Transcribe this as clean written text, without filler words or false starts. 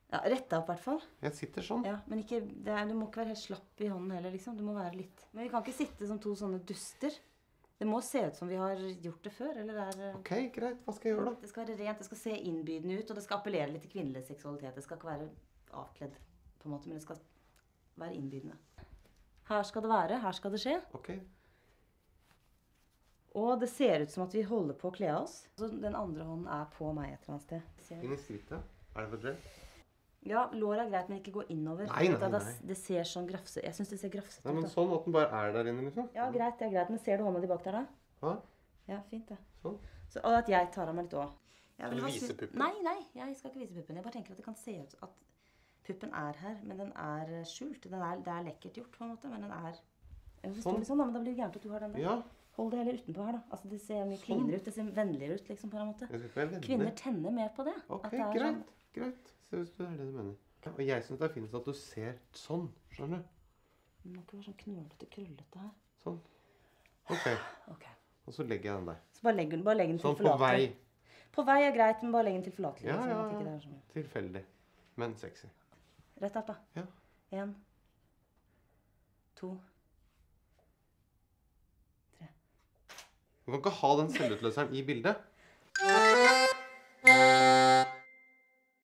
Ja, retta opp i hvert fall. Jeg sitter sånn. Ja, men ikke, du må ikke være helt slapp i hånden heller, liksom. Du må være litt... Men vi kan ikke sitte som to sånne duster. Det må se ut som vi har gjort det før, eller Ok, greit. Hva skal jeg gjøre da? Det skal være rent, det skal se innbydende ut, og det skal appellere litt til kvinnelig seksualitet. Det skal ikke være avkledd, på en måte, men det skal være innbydende. Her skal det være, her skal det skje. Ok. Og det ser ut som at vi holder på å kle oss. Så den andre hånden er på meg et eller annet sted. Inn i skrittet. Er det for drøy? Ja, lår er greit, men ikke gå innover. Nei. Det ser sånn grafse... Jeg synes det ser grafset ut. Nei, men sånn at den bare er der inne, liksom. Ja, greit, det er greit. Men ser du hånda di bak der da? Ja. Ja, fint det. Sånn. Så, og at jeg tar av meg litt også. Skal du vise puppen? Nei, jeg skal ikke vise puppen. Jeg bare tenker at det kan se ut at puppen er her, men den er skjult. Det er lekkert gjort, på en måte, men den er... Jeg forstår litt sånn, da, men da blir det gærent at du har den der. Ja. Hold det heller utenpå her, da. Altså, det ser mye klinere ut, det ser vennligere ut, liksom, på en måte. Jeg skal ikke være vennlig. Kvinner tenner mer på det. Ok, At det er greit. Greit. Se hvis det er det du mener. Og jeg synes det er fint at du ser sånn, skjønner du? Det må ikke være sånn knølete, krøllete her. Sånn. Ok. Ok. Og så legger jeg den der. Så bare legg den til Sånn på forlatelig. vei. På vei er greit, men bare legg den til forlatelig. Ja, liksom, ja, at ikke det ja. er sånn. Tilfeldig. Men sexy. Rett opp da. Ja. 1, 2, 3. Du kan ikke ha den selvutløseren i bildet.